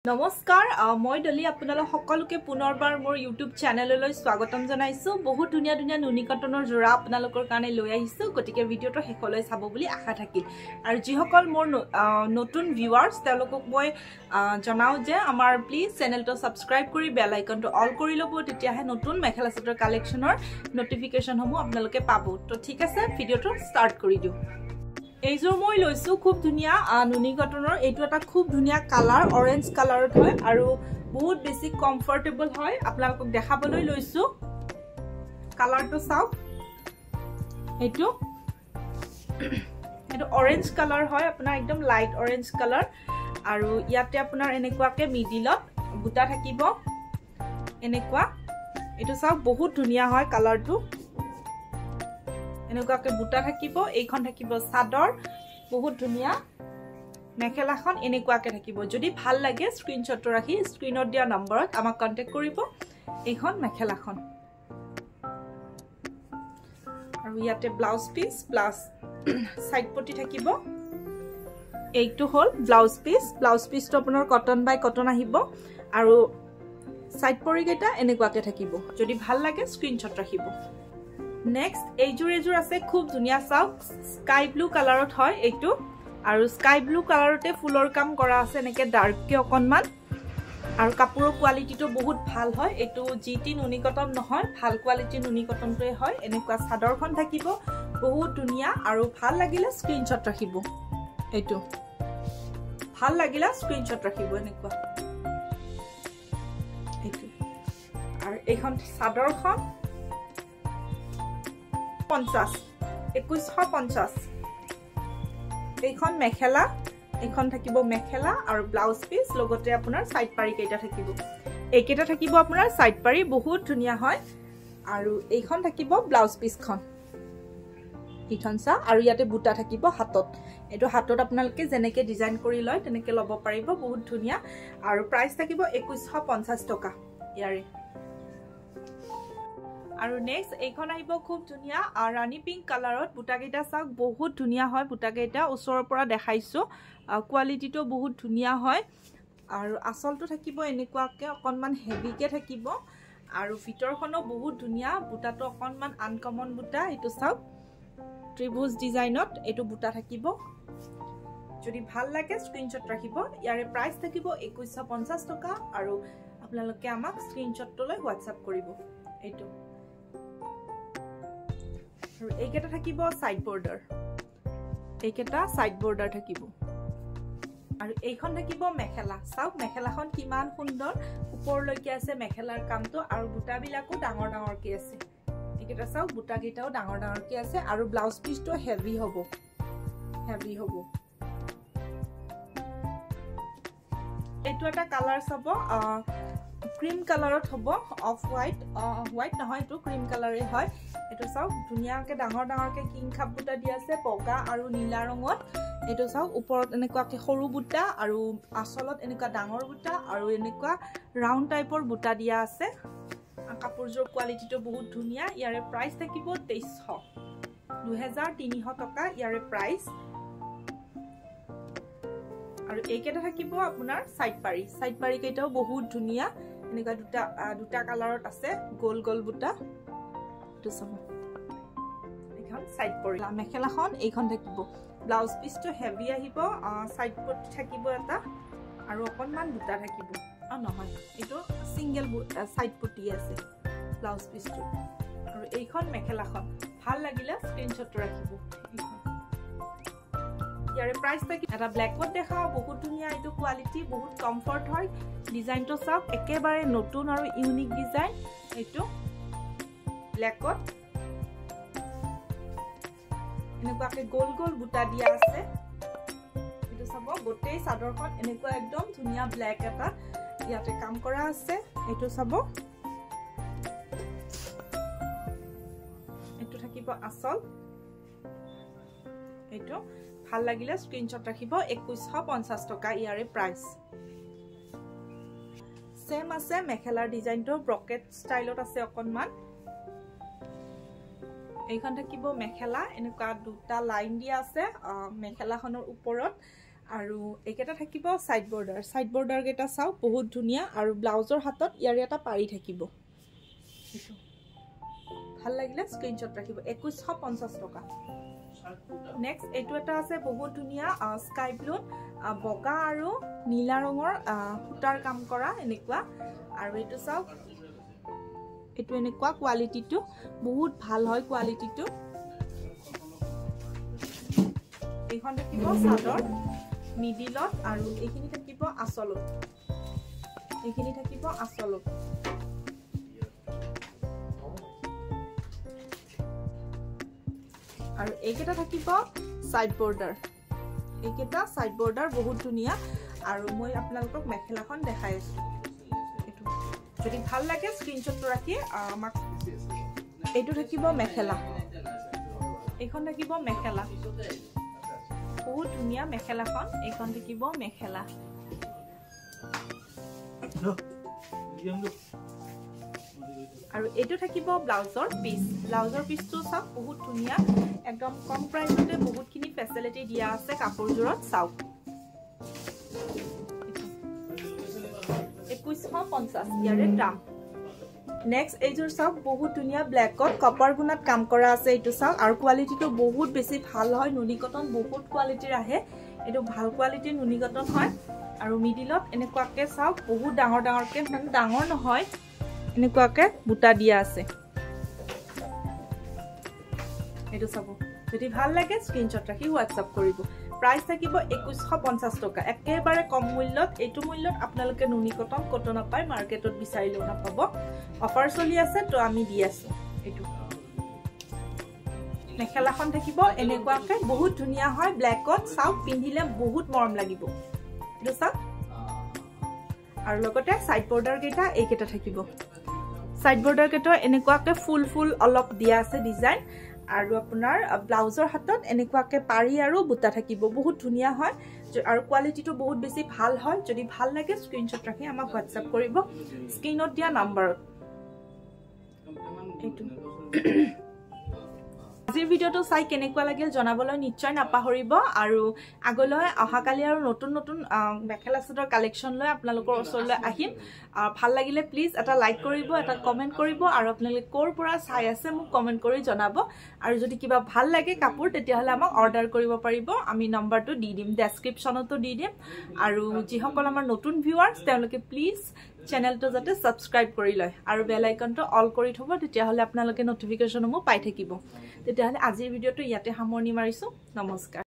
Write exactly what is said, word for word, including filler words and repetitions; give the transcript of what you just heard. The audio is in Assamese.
নমস্কাৰ মই ডলি আপোনালোক সকলোকে পুনৰবাৰ মোৰ ইউটিউব চেনেললৈ স্বাগতম জনাইছো বহুত ধুনিয়া ধুনিয়া নুনি কটনৰ জোৰা আপোনালোকৰ কাৰণে লৈ আহিছো গতিকে ভিডিওটো শেষলৈ চাব বুলি আশা থাকিল আৰু যিসকল মোৰ নতুন ভিউৱাৰ্ছ তেওঁলোকক মই জনাও যে আমাৰ প্লিজ চেনেলটো সাবস্ক্ৰাইব কৰি বেল আইকনটো অল কৰি লব তেতিয়াহে নতুন মেখেলা চাদৰ কালেকচনৰ নটিফিকেশন সমূহ আপোনালোকে পাব তো ঠিক আছে ভিডিওটো স্টাৰ্ট কৰি দিও এইজোৰ মই লৈছো খুব ধুনিয়া নুনি কটনৰ এইটো এটা খুব ধুনিয়া কালাৰ অৰেঞ্জ কালাৰত হয় আৰু বহুত বেছি কমফৰ্টেবল হয় আপোনালোকক দেখাবলৈ লৈছো কালাৰটো চাওক এইটো এইটো অৰেঞ্জ কালাৰ হয় আপোনাৰ একদম লাইট অৰেঞ্জ কালাৰ আৰু ইয়াতে আপোনাৰ এনেকুৱাকে মিডিলত বুটা থাকিব এনেকুৱা এইটো চাওক বহুত ধুনিয়া হয় কালাৰটো এনেকুৱাকে বুটা থাকিব এইখন থাকিব সাদৰ বহুত ধুনিয়া মেখেলাখন এনেকুৱাকে থাকিব যদি ভাল লাগে স্ক্ৰিনশ্বট ৰাখি স্ক্ৰিনত দিয়া নম্বৰত আমাক কন্টাক্ট কৰিব এইখন মেখেলাখন আৰু ইয়াতে ব্লাউজ পিস প্লাস সাইড পটি থাকিব এইটো হল ব্লাউজ পিস ব্লাউজ পিসটো আপোনাৰ কটন বাই কটন আহিব আৰু সাইড পৰি কেটা এনেকুৱাকে থাকিব যদি ভাল লাগে স্ক্ৰিনশ্বট ৰাখিব Next, এইজোৰ এজোৰ আছে খুব ধুনিয়া চাওক স্কাই ব্লু কালাৰত হয় এইটো আৰু স্কাই ব্লু কালাৰতে ফুলৰ কাম কৰা আছে নেকে ডাৰ্ককে অকনমান আৰু কাপোৰৰ কোৱালিটিটো বহুত ভাল হয় এইটো জিটি নুনি কটন নহয় ভাল কোৱালিটি নুনি কটনটোৱে হয় এনেকুৱা চাদৰখন থাকিব বহুত ধুনিয়া আৰু ভাল লাগিলে স্ক্ৰিনশ্বট ৰাখিব এইটো ভাল লাগিলে স্ক্ৰিনশ্বট ৰাখিব এনেকুৱা এইটো আৰু এইখন চাদৰখন পঞ্চাশ একৈশ পঞ্চাশ এইখন মেখেলা এইখন থাকিব মেখেলা আৰু ব্লাউজ পিস লগতে আপোনাৰ সাইড পাৰি কেইটা থাকিব এইকেইটা থাকিব আপোনাৰ সাইড পাৰি বহুত ধুনিয়া হয় আৰু এইখন থাকিব ব্লাউজ পিসখন এইখন সা আৰু ইয়াতে বুটা থাকিব হাতত এটো হাতত আপোনালোকে জেনেকে ডিজাইন কৰি লয় তেনেকে লব পাৰিব বহুত ধুনিয়া আৰু প্ৰাইস থাকিব একৈশ পঞ্চাশ টকা ইয়াৰে আৰু নেক্সট এইখন আহিব খুব ধুনিয়া ৰাণী পিংক কালাৰত বুটাকেইটা চাওক বহুত ধুনিয়া হয় বুটাকেইটা ওচৰৰ পৰা দেখাইছো কোৱালিটিটো বহুত ধুনিয়া হয় আৰু আসলটো থাকিব এনেকুৱাকে অকনমান হেভিকে থাকিব আৰু ভিতৰখনো বহুত ধুনিয়া বুটাটো অকনমান আনকমন বুটা এটো চাওক ত্ৰিভুজ ডিজাইনত এটো বুটা থাকিব যদি ভাল লাগে স্ক্ৰিনশ্বট ৰাখিব ইয়াৰে প্ৰাইস থাকিব একৈশ পঞ্চাশ টকা আৰু আপোনালোকে আমাক স্ক্ৰিনশ্বটলৈ WhatsApp কৰিব এটো আৰু এইকেটা থাকিব সাইড বৰ্ডাৰ এইকেটা সাইড বৰ্ডাৰ থাকিব আৰু এইখন থাকিব মেখেলা চাওক মেখেলাখন কিমান সুন্দৰ ওপৰলৈকে আছে মেখেলাৰ কামটো আৰু বুটা বিলাকো ডাঙৰ ডাঙৰকে আছে এইকেটা চাওক বুটা কেইটাও ডাঙৰ ডাঙৰকে আছে আৰু ব্লাউজ পিসটো হেভি হ'ব হেভি হ'ব এইটো এটা কালাৰ চাব ক্ৰীম কালাৰত হ'ব অফ হোৱাইট হোৱাইট নহয় তো ক্ৰীম কালাৰে হয় এটো চাওক ধুনিয়াকে ডাঙৰ ডাঙৰকে কিং খাপ বুটা দি আছে বগা আৰু নীলা ৰঙত এটো চাওক ওপৰত এনেকুৱাকে সৰু বুটা আৰু আসলত এনেকুৱা ডাঙৰ বুটা আৰু এনেকুৱা ৰাউন্ড টাইপৰ বুটা দিয়া আছে কাপোৰজোৰ কোৱালিটিটো বহুত ধুনিয়া ইয়াৰে প্ৰাইস থাকিব তেইশ দুই হাজাৰ তিনিশ টকা ইয়াৰে প্ৰাইস আৰু এইকেটা থাকিব আপোনাৰ সাইড পাৰি সাইড পাৰি কেইটাও বহুত ধুনিয়া এনেকুৱা দুটা দুটা কালাৰত আছে গোল গোল বুটা তো চাব এখন সাইড পৰি মেখেলাখন এইখন থাকিব ব্লাউজ পিসটো হেভি আহিব সাইড পটি থাকিব এটা আৰু অকনমান বুটা থাকিব আ নহয় এটো সিঙ্গেল সাইড পটি আছে ব্লাউজ পিসটো আৰু এইখন মেখেলাখন ভাল লাগিলে স্ক্ৰিনশ্বট ৰাখিব ইয়াৰে প্ৰাইস থাকি এটা ব্ল্যাকত দেখাও বহুত ধুনিয়া এটো কোৱালিটি বহুত কমফৰ্ট হয় ডিজাইনটো চাওক একেবাৰে নতুন আৰু ইউনিক ডিজাইন এটো ব্ল্যাকত এনেকুৱাকে গোল গোল বুটা দিয়া আছে এটো চাব গোটেই চাদৰখন এনেকুৱা একদম ধুনিয়া ব্ল্যাক এটা ইয়াতে কাম কৰা আছে এটো চাব এটো থাকিব আসল এটো ভাল লাগিলে স্ক্ৰিনশ্বট ৰাখিব একৈশ পঞ্চাশ টকা ইয়াৰে প্ৰাইস সেম আছে মেখেলাৰ ডিজাইনটো ব্ৰকেট ষ্টাইলত আছে অকনমান এইখন থাকিব মেখেলা এনেকুৱা দুটা লাইন দিয়া আছে মেখেলাখনৰ ওপৰত আৰু এইকেইটা থাকিব সাইড বৰ্ডাৰ সাইড বৰ্ডাৰ কেইটা চাও বহুত ধুনিয়া আৰু ব্লাউজৰ হাতত ইয়াৰ এটা পাৰি থাকিব ভাল লাগিলে স্ক্ৰিনশ্বট ৰাখিব একৈশ পঞ্চাশ টকা নেক্সট এইটো এটা আছে বহুত ধুনিয়া স্কাই ব্লু বগা আৰু নীলা ৰঙৰ সূতাৰ কাম কৰা এনেকুৱা আৰু এইটো চাও এটো এনেকুৱা কোৱালিটিটো বহুত ভাল হয় কোৱালিটিটো এইখন থাকিব সাদৰ মিডিলত আৰু এইখিনি থাকিব আচলত এইখিনি থাকিব আচলত আৰু এইকেইটা থাকিব সাইড বৰ্ডাৰ এইকেইটা সাইড বৰ্ডাৰ বহুত ধুনিয়া আৰু মই আপোনালোকক মেখেলাখন দেখাই আছো এটো যদি ভাল লাগে স্ক্ৰিনশ্বট ৰাখি আমাক এইটো থাকিব মেখেলা এইখন থাকিব মেখেলা বহুত ধুনিয়া মেখেলাখন এইখন থাকিব মেখেলা আৰু এটো থাকিব ব্লাউজৰ পিস ব্লাউজৰ পিসটো সব বহুত ধুনিয়া একদম কম প্ৰাইসতে বহুতখিনি ফেসিলিটি দিয়া আছে কাপোৰজোৰত চাও একৈশ পঞ্চাশ ইয়াৰে দাম নেক্সট এইজোৰ সব বহুত ধুনিয়া ব্ল্যাকত কপাৰ গুণাত কাম কৰা আছে এইটো চাও আৰু কোৱালিটিটো বহুত বেছি ভাল হয় নুনি কটন বহুত কোৱালিটিৰ আহে এটো ভাল কোৱালিটিৰ নুনি কটন হয় আৰু মিডিলত এনেকুৱাকে চাও বহুত ডাঙৰ ডাঙৰকে মানে ডাঙৰ নহয় এনেকুৱাকে বুটা দিয়া আছে এটো চাব যদি ভাল লাগে স্ক্ৰিনশ্বট ৰাখি WhatsApp কৰিব প্ৰাইস থাকিব একৈশ পঞ্চাশ টকা একেবাৰে কম মূল্যত এটো মূল্যত আপোনালোকে নুনি কটন কটন পায় মাৰ্কেটত বিচাৰিলেও নাপাব অফাৰ চলি আছে তো আমি দি আছো এটো মেখেলাখন থাকিব এনেকুৱাকে বহুত ধুনিয়া হয় ব্ল্যাকত চাও পিন্ধিলে বহুত মৰম লাগিব এটো চাও আৰু লগতে সাইড বৰ্ডাৰ কেটা এইকেটা থাকিব সাইড বৰ্ডাৰ কেটা এনেকুৱাকে ফুল ফুল অলপ দিয়া আছে ডিজাইন আৰু আপোনাৰ ব্লাউজৰ হাতত এনেকুৱাকে পাৰি আৰু বুটা থাকিব বহুত ধুনিয়া হয় আৰু কোৱালিটিটো বহুত বেছি ভাল হয় যদি ভাল লাগে স্ক্ৰিনশ্বট ৰাখি আমাক WhatsApp কৰিব স্ক্ৰিনত দিয়া নম্বৰত এইটো আজিৰ ভিডিওটো চাই কেনেকুৱা লাগিল জনাবলৈ নিশ্চয় নাপাহৰিব আৰু আগলৈ অহাকালি আৰু নতুন নতুন মেখেলা চাদৰ কালেকচন লৈ আপোনালোকৰ ওচৰলৈ আহিম ভাল লাগিলে প্লিজ এটা লাইক কৰিব এটা কমেন্ট কৰিব আৰু আপোনালোকে কোৰ পৰা চাই আছে মোক কমেন্ট কৰি জনাব আৰু যদি কিবা ভাল লাগে কাপোৰ তেতিয়াহলে আমাক অৰ্ডাৰ কৰিব পাৰিব আমি নম্বৰটো দি দিম ডেসক্ৰিপচনতো দি দিম আৰু যিসকল আমাৰ নতুন ভিউৱাৰ্স তেওঁলোকে প্লিজ চেনেলটো যাতে সাবস্ক্ৰাইব কৰি লয় আৰু বেল আইকনটো অল কৰি থব তেতিয়াহলে আপোনালোকে নটিফিকেশনসমূহ পাই থাকিব তেতিয়াহলে আজিৰ ভিডিওটো ইয়াতে সামৰণি মাৰিছো নমস্কাৰ